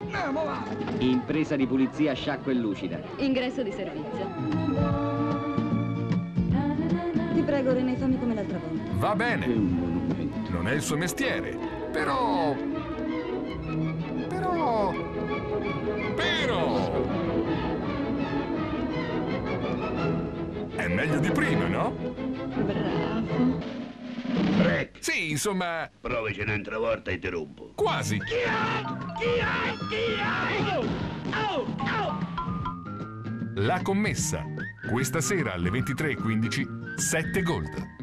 Andiamo, va! Impresa di pulizia sciacqua e lucida. Ingresso di servizio. Ti prego, René, fammi come l'altra volta. Va Che bene, monumento. non è il suo mestiere, però... È meglio di prima, no? Bravo. Break, Sì, insomma, provici un'altra volta e ti rompo. quasi. Chi hai? Oh! La commessa. Questa sera alle 23:15, 7 Gold.